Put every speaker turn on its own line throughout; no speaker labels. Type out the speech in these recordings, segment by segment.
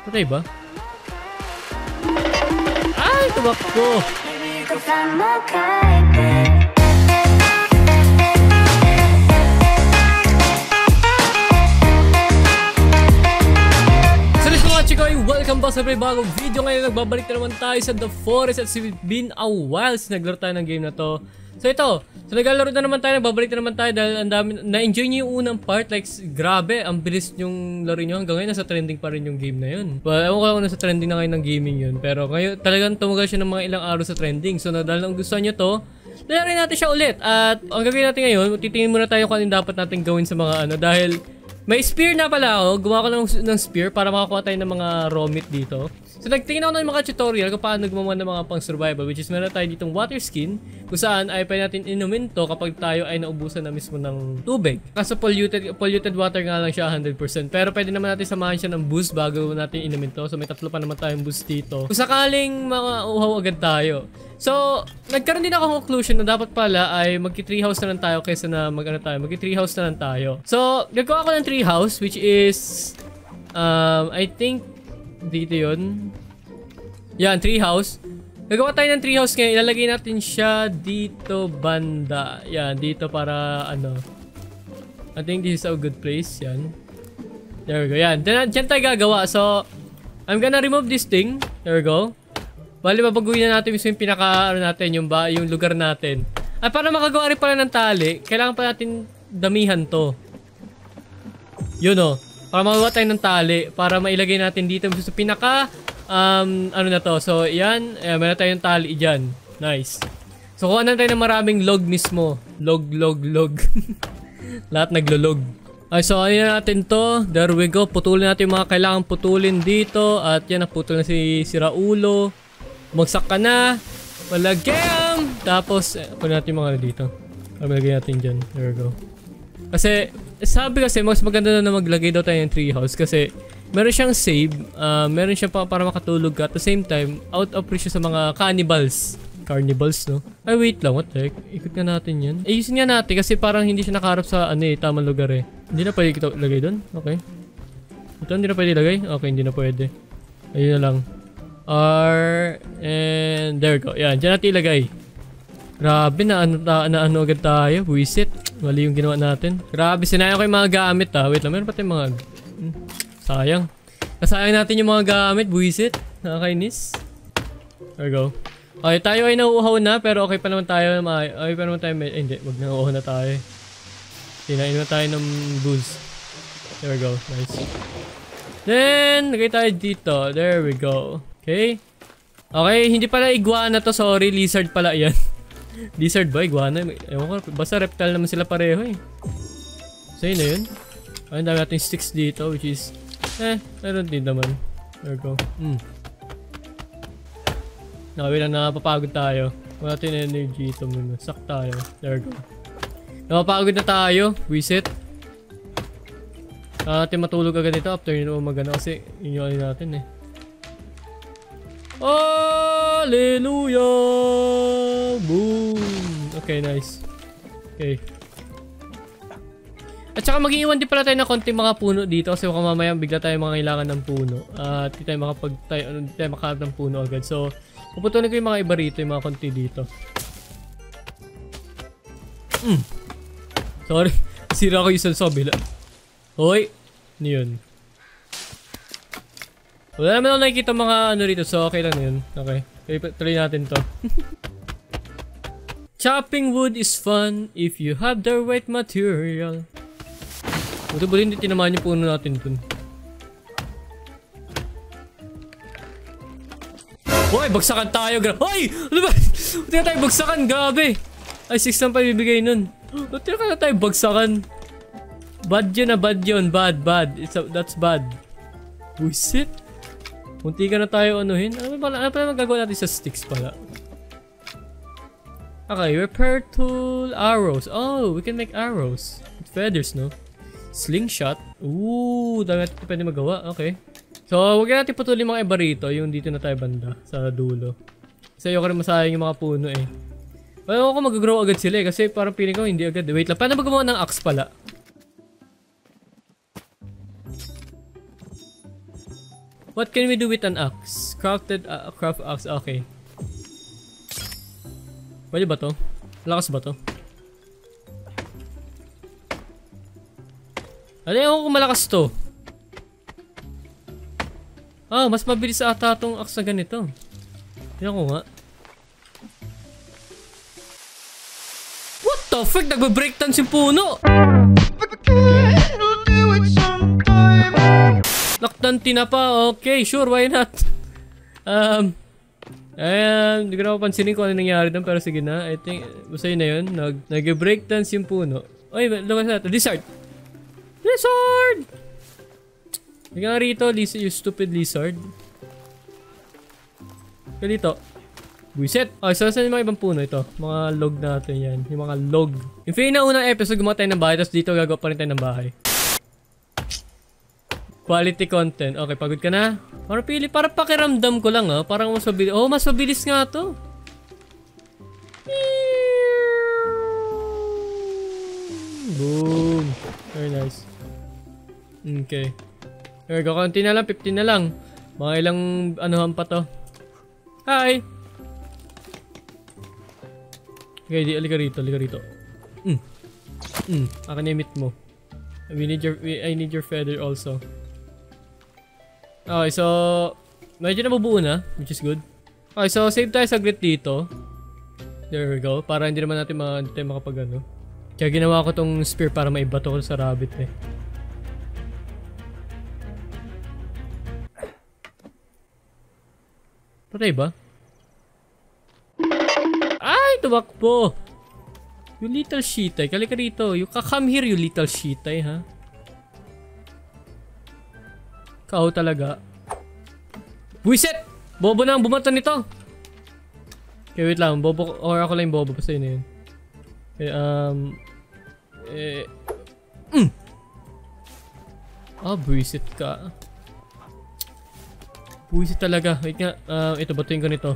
Patay ba? Ay, tumakbo! Welcome back sa bagong video. Ngayon nagbabalik na naman tayo sa The Forest at it's been a while since naglaro tayo ng game na to. So ito, naglalaro na naman tayo, nagbabalik na naman tayo dahil ang dami, na-enjoy nyo yung unang part. Like, grabe, ang bilis yung laro nyo. Hanggang ngayon nasa trending pa rin yung game na yun. Well, ewan ko lang nasa trending na ngayon ng gaming yun. Pero ngayon talagang tumagal siya ng mga ilang araw sa trending. So dahil ang gusto nyo to, lalarin natin siya ulit. At ang gagawin natin ngayon, titingin muna tayo kung anong dapat natin gawin sa mga ano. Dahil may spear na pala ako. Gumawa ko ng spear para makakuha tayo ng mga raw meat dito. So nagtingin ako ng mga tutorial kung paano gumawa ng mga pang survival, which is meron tayo ditong water skin kung saan ay pwede natin inumin to kapag tayo ay naubusan na mismo ng tubig. Kaso polluted water nga lang siya 100%. Pero pwede naman natin samahan siya ng boost bago natin inumin to. So may tatlo pa naman tayong boost dito. Kung sakaling mga uhaw agad tayo. So nagkaroon din ako conclusion na dapat pala ay magki-treehouse na lang tayo kaysa na magki-treehouse na lang tayo. So gagawa ko ng treehouse, which is I think dito yun. Yan, treehouse. Gagawa tayo ng treehouse ngayon. Ilalagay natin siya dito banda. Yan, dito para ano. I think this is a good place. Yan. There we go. Yan. Diyan tayo gagawa. So, I'm gonna remove this thing. There we go. Bali, babaguhin na natin yung pinaka, ano natin, yung lugar natin. At para makagawa rin pala ng tali, kailangan pa natin damihan to. Yun o. Para magawa tayo ng tali, para mailagay natin dito sa pinaka, ano na to. So, yan. Meron tayong tali dyan. Nice. So, kuha na tayo ng maraming log mismo. Log. Lahat naglolog. Ay, so, ano natin to. There we go. Putulin natin yung mga kailangan putulin dito. At yan, naputol na si Raulo. Bumagsak ka na. Malagam. Tapos, kunin natin yung mga dito. Malagay natin dyan. There we go. Kasi, sabi kasi, mas maganda na maglagay daw tayo ng treehouse kasi meron siyang save, meron siyang para makatulog ka. At the same time, out of reach sa mga cannibals. Carnivals, no? Ay, wait lang, what the heck? Ikot nga natin yan. Ayusin nga natin kasi parang hindi siya nakaharap sa, tamang lugar eh. Hindi na pwede kita ilagay doon? Okay. Ito, hindi na pwede ilagay? Okay, hindi na pwede. Ayun na lang. And there we go. Yan, dyan natin ilagay. Grabe na ano agad tayo. Buisit. Mali yung ginawa natin. Grabe, sinayang ko yung mga gamit ha. Wait lang, meron pa tayong mga... sayang. Nasayang natin yung mga gamit. Buisit. Nakakainis. There we go. Okay, tayo ay nauuhaw na. Pero okay pa naman tayo. Okay pa naman tayo. Hindi, wag na nauuhaw na tayo. Tinain na tayo ng booze. There we go. Nice. Then, lagay tayo dito. There we go. Okay. Okay, hindi pala iguana to. Sorry, lizard pala yan. Lizard ba? Iguana? Ewan ko. Basta reptile naman sila pareho eh. So yun na yun. Ayun, dami natin sticks dito, which is meron din naman. There we go. Nakawila na napapagod tayo. Wala natin energy ito muna. Suck tayo. There we go. Napapagod na tayo. Reset. Natin matulog agad ito after yun umaga na kasi yun yung natin eh. Hallelujah! Boom! Okay, nice. Okay. At saka mag-iwan din pala tayo ng konting mga puno dito kasi baka mamaya bigla tayo makakailangan ng puno. At hindi tayo makahanap ng puno agad. So, puputunin ko yung mga iba rito, yung mga konti dito. Sorry. Sira ko yung salsobila. Hoy! Ano yun? Wala naman ako nakikita mga ano rito, so okay lang na yun. Okay, tuloy natin to. Chopping wood is fun if you have the right material. Buti ba hindi tinamaan yung puno natin dun. Hoy, bagsakan tayo. Hoy! Ano ba? Buti na tayo bagsakan, gabi. Ay, 6 lang pa ibibigay nun. Buti na tayo bagsakan. Bad yun na, bad yun. Bad. That's bad. Buisit. Munti ka na tayo anuhin. Ano pala magagawa natin sa sticks pala? Okay, repair tool, arrows. Oh, we can make arrows. With feathers, no? Slingshot. Ooh, dami natin pwede magawa. Okay. So, huwag natin patuloy mga iba rito. Yung dito na tayo banda. Sa dulo. Kasi ayoko rin masayang yung mga puno eh. Pero ako mag-grow agad sila eh. Kasi parang feeling ko hindi agad. Wait lang, paano ba gumawa ng axe pala? What can we do with an axe? Crafted craft axe. Okay. Pwede ba to? Lakas ba to? Ano yung kung malakas to? Ah, mas mabilis ata itong axe na ganito. Tingnan ko nga. What the fuck? Nagbe-break dance yung puno! Laktan tinapa. Okay, sure, why not? Ayan, hindi ko na papansinin kung ano nangyari doon, pero sige na. I think, basta yun na yun. Nag-break dance yung puno. Oy, lukas na ito. Lizard! Lizard! Hindi nga rito, you stupid lizard. Kaya dito. Buisit! Okay, so saan yung mga ibang puno ito? Mga log natin yan. Yung mga log. Yung unang episode, gumawa tayo ng bahay, tapos dito gagawa pa rin tayo ng bahay. Quality content. Okay, pagod ka na? Para pakiramdam ko lang parang mas mabilis. Oh, mas mabilis nga to. Boom. Very nice. Okay. There we go. Konti na lang. 15 na lang. Mga ilang anuhan pa to. Hi! Okay, alika rito. Akin na meat mo. I need your feather also. Okay, so medyo nabubuo na, which is good. Okay, so save tayo saglit dito. There we go. Para hindi naman natin makapag ano. Kaya ginawa ko tong spear para maibato ko sa rabbit eh. Patay ba? Ay, tumakbo! You little shitay. Kalika rito. You come here, you little shitay, ha? Kao talaga. Buisit! Bobo na ang bumata nito. Okay, wait lang. Bobo, or ako lang yung bobo. Basta yun na yun. Okay, buisit ka. Buisit talaga. Wait nga. Ito, batuin ko nito.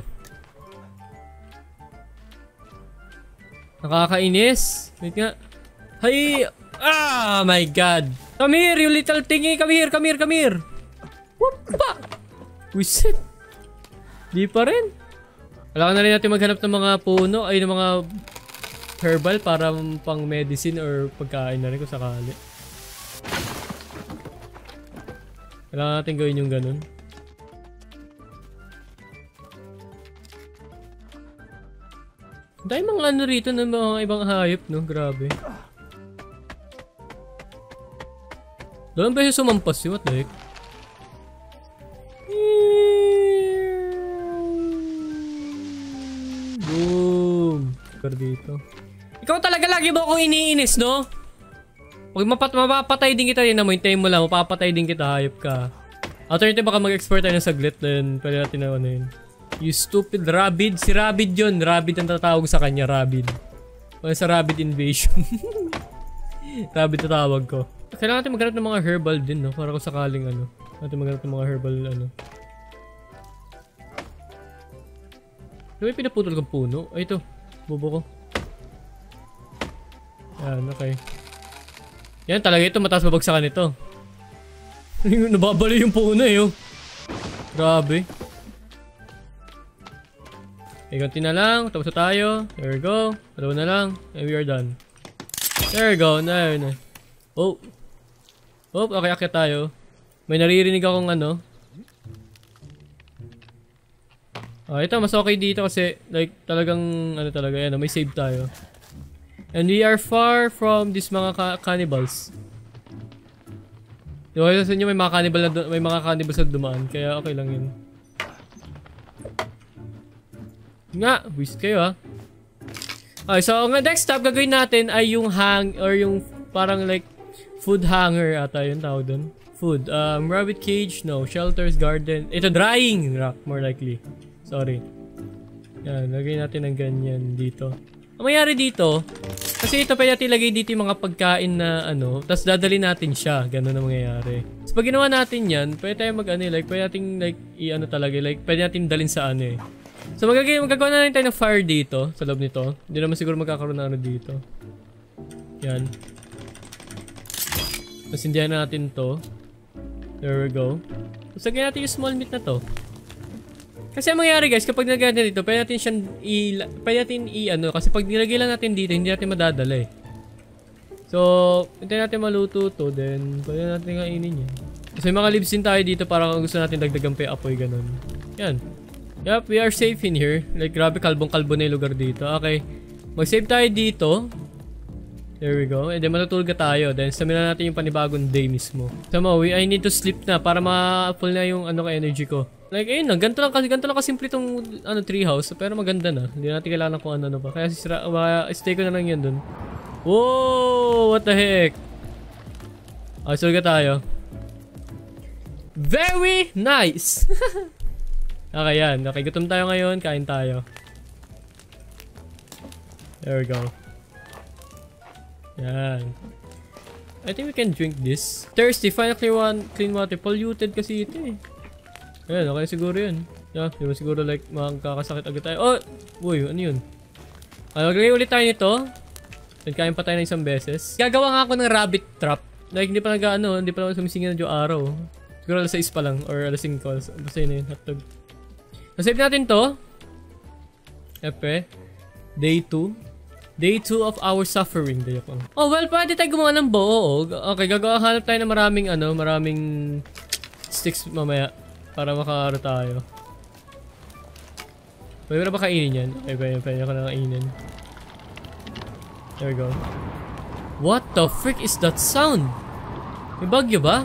Nakakainis. Wait nga. Hay! Ah, my God. Come here, you little thingy. Come here. Wapa! Wisit! Di pa rin. Kailangan na rin natin maghanap ng mga puno ay ng mga herbal para pang medicine or pagkain na rin kung sakali. Kailangan natin gawin yung ganun. Dahil mga ano rito ng mga ibang hayop, no? Grabe. Doon ba siya sumampas yun? What the heck? Boom! Dito. Ikaw talaga lagi mo akong iniinis, no? Pag mapapatay din kita rin na mo, hintayin mo lang, mapapatay din kita, hayop ka. Alternative baka mag-export tayo ng saglit, then pwede natin na ano yun. You stupid Rabid. Si Rabid yun. Rabid ang tatawag sa kanya. Rabid. Wala sa Rabid Invasion. Rabid tatawag ko. Kailangan natin maghanap ng mga herbal din, no? Para kung sakaling ano. Natin maghanap ng mga herbal ano. May pinaputol kang puno. Ay, ito. Bobo ko. Yan, okay. Yan, talaga ito. Mataas mabagsakan ito. Nababali yung puno eh, oh. Grabe. Okay, konti na lang. Tapos na tayo. There we go. Dalawa na lang. And we are done. There we go. Na. Oh. Oh, okay, akyat tayo. May naririnig akong ano. Ito, mas okay dito kasi like talagang ano talaga yan. May save tayo. And we are far from these mga cannibals. Diba sa inyo may mga cannibals na dumaan. Kaya okay lang yun. Nga, wish kayo ha. Okay, so ang next step gagawin natin ay yung yung parang like food hanger ata yung tawag dun. Food, rabbit cage, no, shelters, garden. Ito, drying rack, more likely. Sorry. Yan, lagay natin ng ganyan dito. Ang mangyari dito, kasi ito pwede natin ilagay dito yung mga pagkain na ano, tapos dadali natin siya, ganun ang mangyayari. So pag ginawa natin yan, pwede tayo like, pwede natin like, i-ano talaga, like, pwede natin dalhin sa ano eh. So magagawa na rin tayo ng fire dito, sa loob nito. Hindi naman siguro magkakaroon na ano dito. Yan. Tapos hindihan natin to. There we go. Usagin natin yung small meat na to. Kasi ang mangyayari guys, kapag nilagay natin dito, pwede natin siyang ano, kasi pag nilagay lang natin dito, hindi natin madadala eh. So, hintayin natin maluto to, then pwede natin kainin yan. Kasi may mga leaves din tayo dito para kung gusto natin dagdagan pa yung apoy, ganun. Yan. Yup, we are safe in here. Like, grabe, kalbong-kalbo na yung lugar dito. Okay. Mag-save tayo dito. There we go. And then matutulog tayo. Then stamina natin yung panibagong day mismo. Tama, I need to sleep na para ma-full na yung ano ka energy ko. Like, ayun na. Ganito lang kasimple itong treehouse. Pero maganda na. Hindi natin kailangan kung ano pa. Kaya stay ko na lang yan dun. Whoa! What the heck? Okay, sulga tayo. Very nice! Okay, yan. Okay, gutom tayo ngayon. Kain tayo. There we go. Yan. I think we can drink this. Thirsty, find a clean water. Polluted kasi ito eh. Ayan, okay siguro yun. Yeah, di ba siguro like makakasakit agad tayo. Oh! Uy, ano yun? Maglagay ulit tayo nito. Then kain pa tayo ng isang beses. Gagawa nga ako ng rabbit trap. Like, hindi pa hindi pa sumisingin na yung araw. Siguro alas 6 pa lang, or alas 5. Basta yun yun, hotdog. Nasave natin to. Epe. Day 2. Day 2 of our suffering. Oh, well, pwede tayo gumawa ng bow. Okay, hanap tayo ng maraming sticks mamaya para makaaro tayo. Pwede na ba kainin yan? Okay, pwede ko na kainin. There we go. What the frick is that sound? May bagyo ba?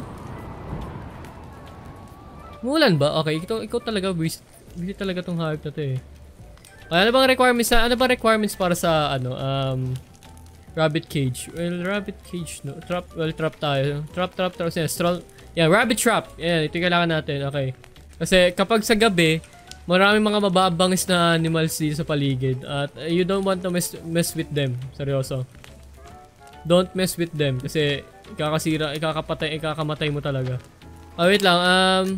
Umulan ba? Okay, ikaw talaga, busy talaga tong hype na to eh. Ano bang requirements para sa rabbit cage? Well, rabbit cage no. Trap tayo. Trap. Yeah, rabbit trap. Yeah, ito yung kailangan natin. Okay. Kasi kapag sa gabi, maraming mga mababangis na animals dito sa paligid at you don't want to mess with them. Seryoso. Don't mess with them kasi ikakamatay mo talaga. Wait lang.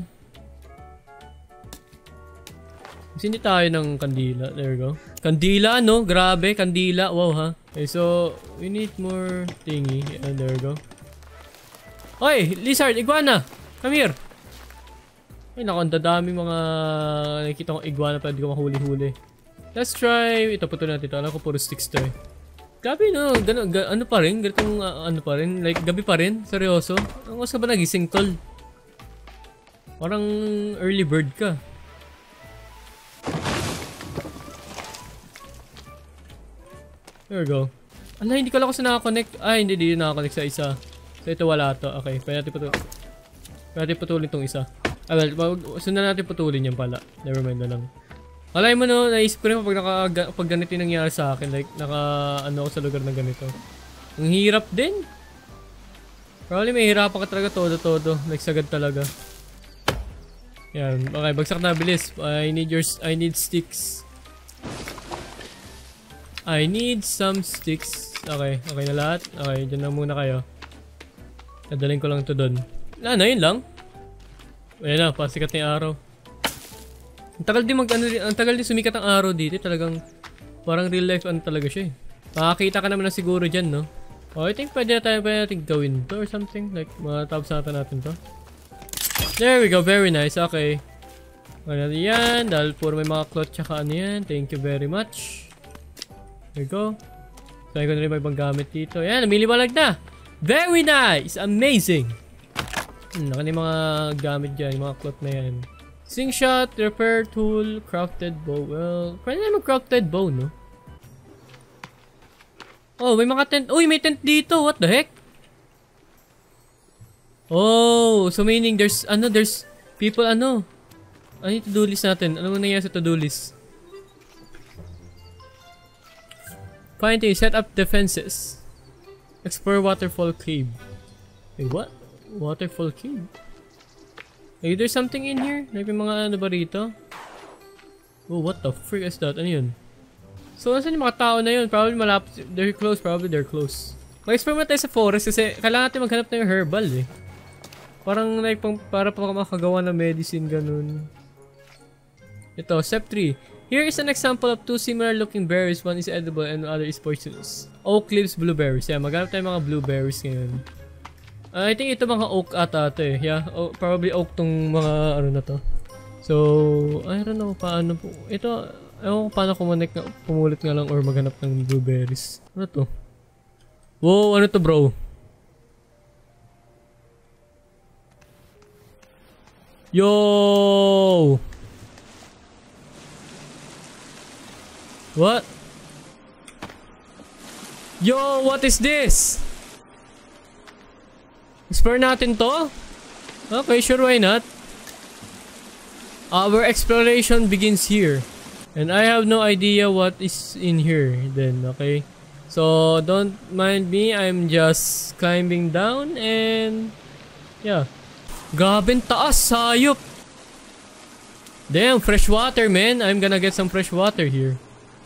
Hindi tayo ng kandila. There we go. Kandila, no? Grabe, kandila. Wow, ha? Okay, so, we need more thingy. And there we go. Oy, lizard, iguana! Come here! Ay, naku, ang dadaming mga nakikita kong iguana pa. Hindi ko mahuli-huli. Let's try. Ito, putol natin ito. Alam ko, puro sticks to eh. Grabe, no? Ano pa rin? Ganitong, ano pa rin? Like, gabi pa rin? Seryoso? Ang mas ka ba nagising, tol? Parang early bird ka. There we go. Ala, hindi ko lang kasi nakakonect. Ay, hindi nakakonect sa isa. So, ito wala to. Okay, pwede natin putulin tong isa. Ah, well, sundan natin putulin yan pala. Nevermind na lang. Alay mo no, naisip ko rin pag ganito yung nangyari sa akin. Like, ako sa lugar na ganito. Ang hirap din. Probably may hirapan ka talaga todo. Like, sagad talaga. Yan. Okay, bagsak na. Bilis. I need sticks. I need some sticks. Okay na lahat. Okay, dyan na muna kayo. Nadalhin ko lang ito doon. Yun lang. Ayan na, pasikat na yung araw. Ang tagal din sumikat ang araw dito. Talagang, parang real life talaga siya eh. Makakita ka naman na siguro dyan, no? Oh, I think pwede natin gawin to or something. Like, matapos natin to. There we go, very nice. Okay. Ano yan, dahil puro may mga cloth tsaka ano yan. Thank you very much. There we go. So, ko na rin may ibang gamit dito. Ayan, namiliwalag na. Very nice! Amazing! Naka na yung mga gamit dyan, yung mga cloth na yan. Slingshot, repair tool, crafted bow. Well, pwede na mag-crafted bow, no? Oh, may mga tent. Uy, may tent dito. What the heck? Oh, so meaning there's people, ano yung to-do list natin? Ano nangyayari sa to-do list? Find a set up defenses. Explore waterfall cave. Wait, what? Waterfall cave? Hey, there's something in here? Like, may mga ano ba rito? Oh, what the frick is that? Ano yun? So, nasan yung mga tao na yun? Probably malapit. They're close. Probably they're close. Mag-explore muna tayo sa forest kasi kailangan natin maghanap na yung herbal eh. Parang like, para pa makagawa ng medicine, ganun. Ito, step 3. Here is an example of two similar looking berries. One is edible and the other is poisonous. Oak leaves, blueberries. Yeah, maghanap tayo mga blueberries ngayon. I think ito mga oak ata ito eh. Yeah, probably oak tong mga ano na to. So, I don't know paano po. Ito, ewan ko paano pumulit nga lang or maghanap ng blueberries. Ano to? Wow, ano to bro? Yo! What? Yo, what is this? Explore natin to? Okay, sure, why not? Our exploration begins here. And I have no idea what is in here then, okay? So, don't mind me, I'm just climbing down and... yeah. Grabe taas, sayop! Damn, fresh water, man. I'm gonna get some fresh water here.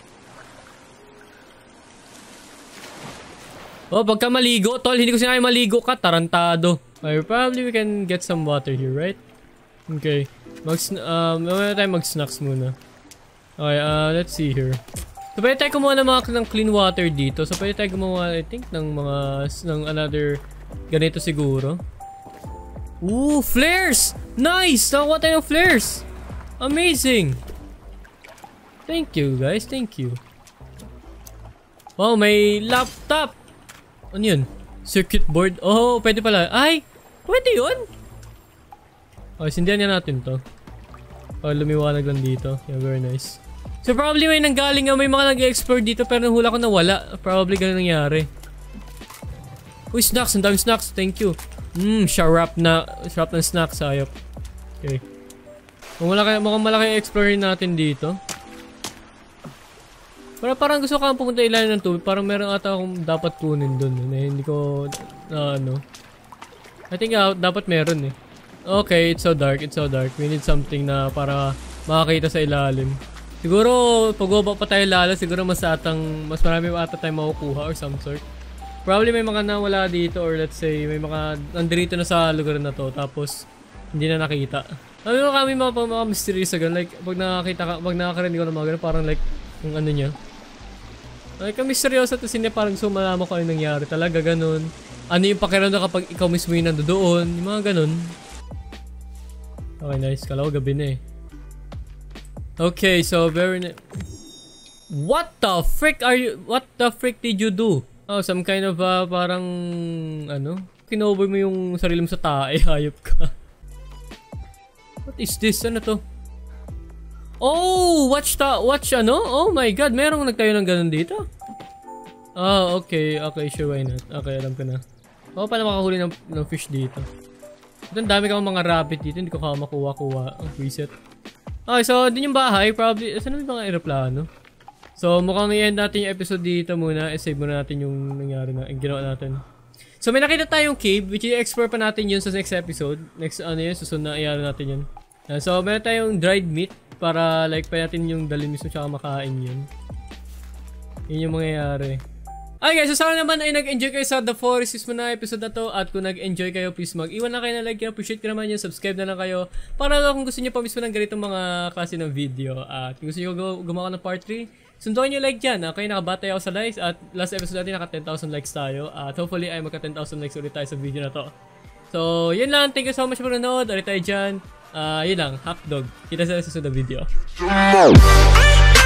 Oh, pagka maligo, tol, hindi ko sinabi maligo ka, tarantado. Okay, probably we can get some water here, right? Okay. Mamaya tayo mag-snacks muna. Okay, let's see here. So, pwede tayo kumuha ng clean water dito. So, pwede tayo gumawa, I think, ng another ganito siguro. Ooh, flares! Nice! Nakuha tayo ng flares! Amazing! Thank you, guys. Thank you. Wow, may laptop! Ano yun? Circuit board? Oh, pwede pala. Ay! Pwede yun? Okay, sindihan niya natin to. Oh, lumiwanag lang dito. Yeah, very nice. So, probably may nanggaling nga. May mga nag-explore dito pero nahula ko na wala. Probably ganun nangyari. Uy, snacks! Ang daming snacks. Thank you. Sharap ng snacks. Sayop. Okay. Mukhang malaki explore natin dito. Parang gusto ko pumunta ilalim ng tubig. Parang meron ata akong dapat kunin dun. Hindi ko, ano. I think dapat meron eh. Okay, it's so dark. It's so dark. We need something na para makakita sa ilalim. Siguro, pag-uba pa tayo lalo, siguro mas marami pa ata tayo makukuha or some sort. Probably may mga nawala dito or let's say, may mga nandito na sa lugar na to. Tapos, hindi na nakita. Sabi mo kami mga mysterious agad. Like, pag nakakarinig ko ng mga ganun, parang like, yung ano niya. Like, kami seryoso tapos hindi parang gusto malaman ko ano nangyari. Talaga ganun. Ano yung pakiramdam kapag ikaw mismo yung nandoon. Yung mga ganun. Okay, nice. Kala ko gabi na eh. Okay, so very What the frick did you do? Oh, some kind of parang ano? Kinover mo yung sarili mo sa tae. Hayop ka. What is this? Ano to? Oh, watch ano? Oh my god, merong nagtayo ng ganun dito. Ah, okay, sure, why not? Okay, alam ko na. Ako pala makahuli ng fish dito. Ito, ang dami kang mga rabbit dito, hindi ko makuha. Reset. Okay, so din yung bahay, probably, saan yung mga aeroplano? So, mukhang i-end natin yung episode dito muna. I-save muna natin yung nangyari na, yung ginawa natin. So, may nakita tayong cave, which i-explore pa natin yun sa next episode. Next, susunod na i-ano natin yun. So, meron tayong dried meat. Para like pa natin yung dalhin mismo tsaka makain yun. Yun yung mangyayari. Okay guys, so sana naman ay nag-enjoy kayo sa The Forest mismo na episode na to. At kung nag-enjoy kayo, please mag-iwan na kayo na like. Appreciate ko naman yun. Subscribe na lang kayo. Para kung gusto nyo pa mismo ng ganitong mga klase ng video. At kung gusto nyo gumawa ng part 3, sundukan nyo like dyan. Okay, nakabatay ako sa likes. At last episode natin naka 10,000 likes tayo. At hopefully ay magka 10,000 likes ulit tayo sa video na to. So, yun lang. Thank you so much for nanood. Ulit tayo dyan. Yun lang, hotdog. Kita sa susunod na video.